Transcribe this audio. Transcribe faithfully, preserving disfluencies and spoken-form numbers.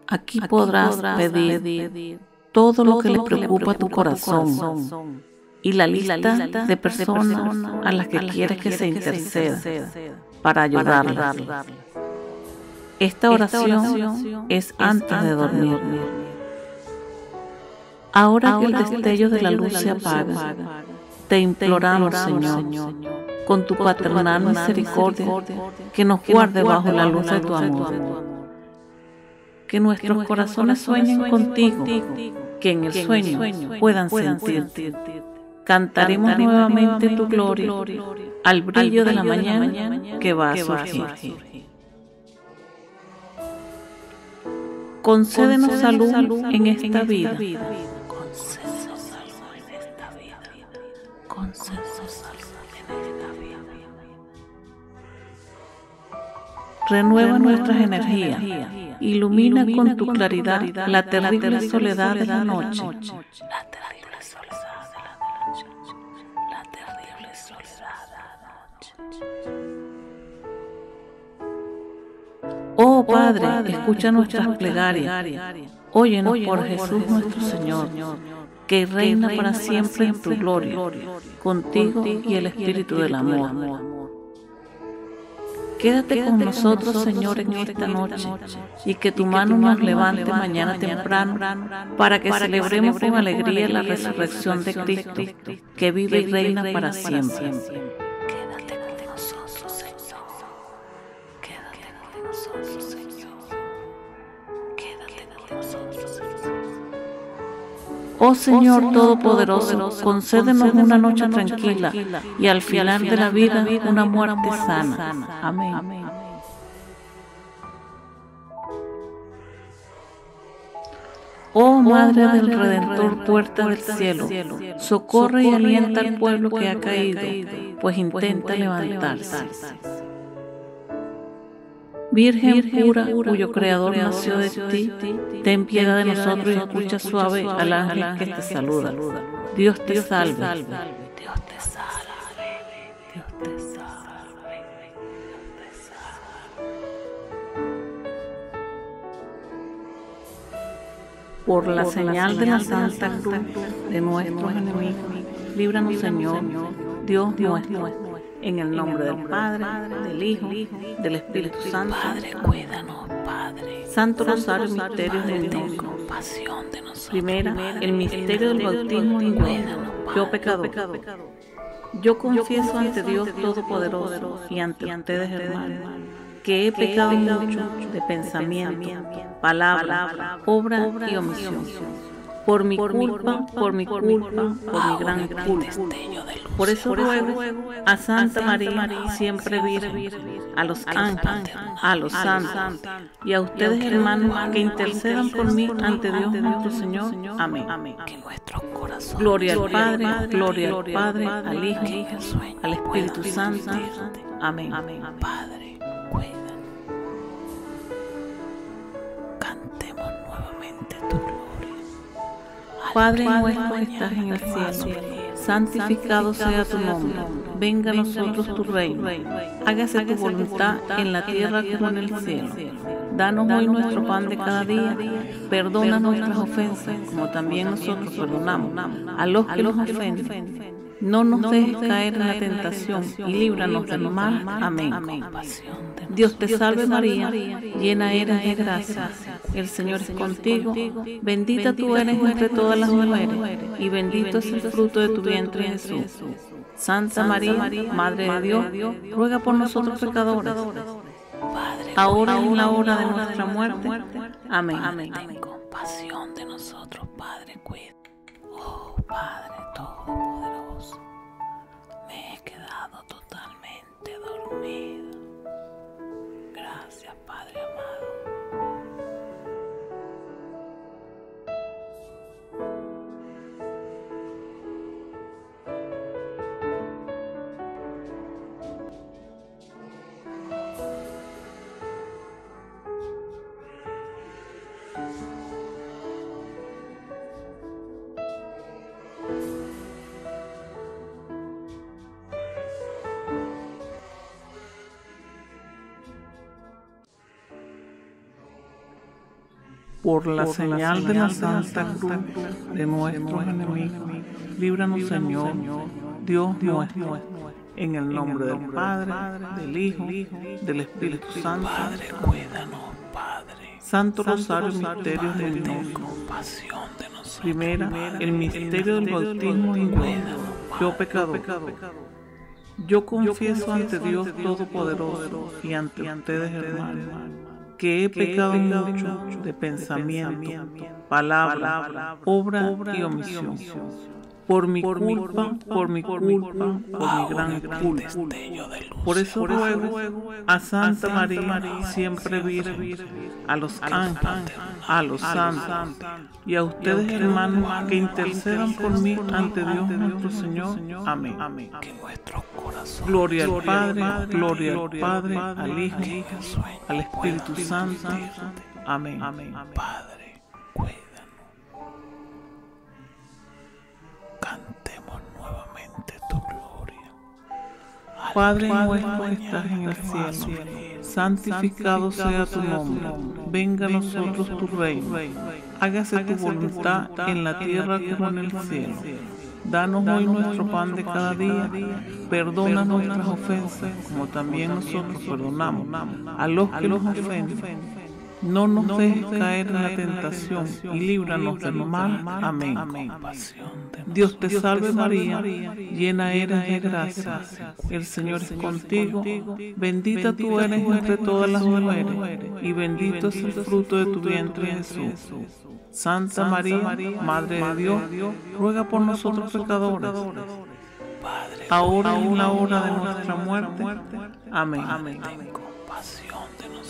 Aquí podrás pedir todo lo que le preocupa a tu corazón y la lista de personas a las que quieres que se interceda para ayudarlas. Esta oración es antes de dormir. Ahora que el destello de la luz se apaga, te imploramos, Señor, con tu paternal misericordia, que nos guarde bajo la luz de tu amor. Que nuestros corazones sueñen contigo, que en el sueño puedan sentirte. Cantaremos nuevamente tu gloria al brillo de la mañana que va a surgir. Concédenos salud en esta vida. Concédenos salud en esta vida. Concédenos salud en esta vida. Renueva nuestras energías. Ilumina con tu claridad la terrible soledad de la noche. La terrible soledad de la noche. La terrible soledad de la noche. Oh Padre, escucha nuestras plegarias. Óyenos por Jesús nuestro Señor, que reina para siempre en tu gloria, contigo y el Espíritu del amor. Quédate con nosotros, Señor, en esta noche, y que tu mano nos levante mañana temprano, para que celebremos con alegría la resurrección de Cristo, que vive y reina para siempre. Quédate con nosotros, Señor. Quédate con nosotros, Señor. Quédate con nosotros, Señor. Oh Señor Todopoderoso, concédenos una noche tranquila y al final de la vida una muerte sana. Amén. Oh Madre del Redentor, puerta del cielo, socorre y alienta al pueblo que ha caído, pues intenta levantarse. Virgen pura, cuyo Creador nació de ti, ten piedad de nosotros y escucha suave al ángel que te saluda. Dios te salve. Dios te salve. Dios te salve. Dios te salve. Por la señal de la Santa Cruz de nuestros enemigos, líbranos, Señor, Dios nuestro. En el nombre del Padre, del Hijo, del Espíritu Santo. Padre, cuídanos, Padre. Santo Rosario, misterios de ten compasión de nosotros. Primera, el misterio del bautismo en yo pecador. Yo confieso ante Dios Todopoderoso y ante ustedes, hermanos, que he pecado mucho de pensamiento, palabra, obra y omisión. Por mi culpa, por mi culpa, por mi gran culpa. Por eso ruego a Santa María, siempre Virgen, a los ángeles, a los santos y a ustedes, hermanos, que intercedan por mí ante Dios nuestro Señor. Amén. Que nuestros corazones. Gloria al Padre, gloria al Padre, al Hijo, al Espíritu Santo. Amén. Padre, cuídanos. Cantemos nuevamente tu gloria. Padre nuestro que estás en el cielo, santificado sea tu nombre. Venga a nosotros tu reino. Hágase tu voluntad en la tierra como en el cielo. Danos hoy nuestro pan de cada día. Perdona nuestras ofensas, como también nosotros perdonamos a los que nos ofenden. No nos dejes caer en la tentación y líbranos del mal. Amén. Dios te salve María, llena eres de gracia. El Señor es contigo. Bendita tú eres entre todas las mujeres, y bendito es el fruto de tu vientre, Jesús. Santa María, Madre de Dios, ruega por nosotros pecadores, ahora y en la hora de nuestra muerte. Amén. Ten compasión de nosotros, Padre, cuida. Oh Padre Todopoderoso, me he quedado totalmente dormido. Gracias, Padre amado. Por la señal de la Santa Cruz de nuestros enemigos, líbranos, Señor, Dios nuestro, en el nombre del Padre, del Hijo, del Espíritu Santo. Padre, cuídanos, Padre. Santo Rosario, misterios luminosos. Compasión de nosotros. Primera, el misterio del bautismo indigno. Yo pecador. Yo confieso ante Dios Todopoderoso y ante ustedes, hermanos, que he pecado mucho de pensamiento, palabra, obra y omisión. Por mi culpa, por mi culpa, por mi gran culpa. Por eso ruego a Santa María, siempre Virgen, a los ángeles, a los santos y a ustedes, hermanos, que intercedan por mí ante Dios nuestro Señor. Amén. Que nuestro corazón. Gloria al Padre, gloria al Padre, al Hijo, al Espíritu Santo. Amén. Padre, cuídanos. Cantemos nuevamente tu gloria. Padre nuestro que estás en el cielo, santificado sea tu nombre. Venga a nosotros tu reino. Hágase tu voluntad en la tierra como en el cielo. Danos hoy nuestro pan de cada día. Perdona nuestras ofensas, como también nosotros perdonamos a los que nos ofenden. No nos dejes caer en la tentación y líbranos del mal. Amén. Dios te salve María, llena eres de gracia. El Señor es contigo. Bendita tú eres entre todas las mujeres y bendito es el fruto de tu vientre Jesús. Santa María, Madre de Dios, ruega por nosotros pecadores, ahora y en la hora de nuestra muerte. Amén. Compasión de nosotros.